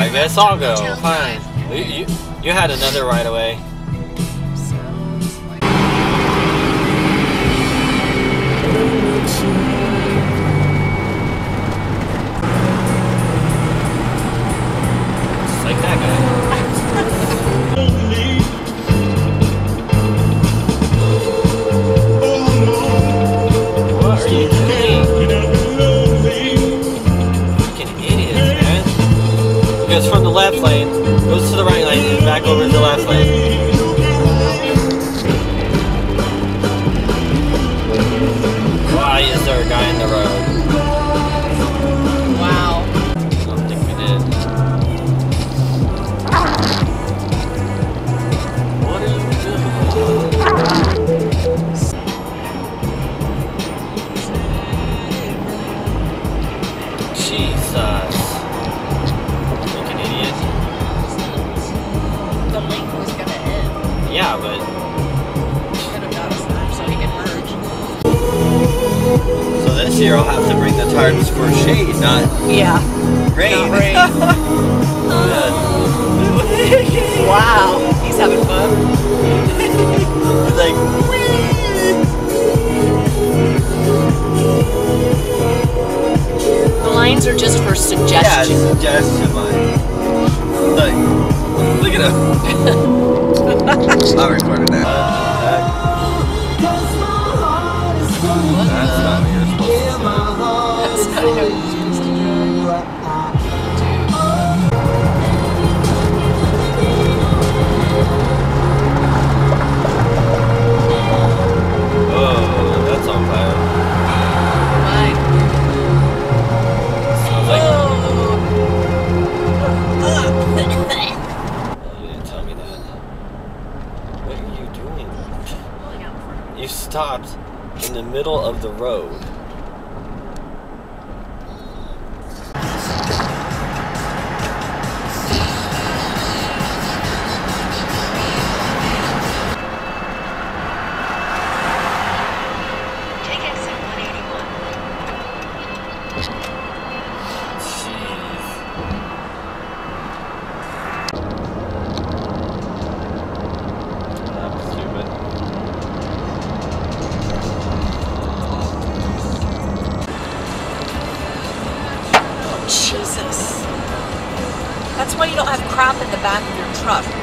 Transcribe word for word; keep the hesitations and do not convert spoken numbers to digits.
I guess I'll go. Fine. You, you, you had another right away. Just like that guy. What are you doing? Fucking idiots, man. Goes from the left lane, goes to the right lane, and back over to the left lane. Why is there a guy in the road? Wow. I don't think we did. What are you doing? Jesus. Freaking idiot. The link was gonna end. Yeah, but Should have got us time so we could merge. so this year I'll have to bring the tarps for shade, not Yeah. rain. Not rain. Good. Wow. He's having fun. It's like, The lines are just for yeah, suggestion. suggestion line. Like, look at him. I'll record it now. That's not what you're supposed to say. That's not how you're supposed to do Oh, that's on fire. Mine. Sounds like. Oh. You didn't tell me that. What are you doing? You stopped in the middle of the road. Take exit one eighty-one. Jeez. That was stupid. Jesus. That's why you don't have crap in the back of your truck.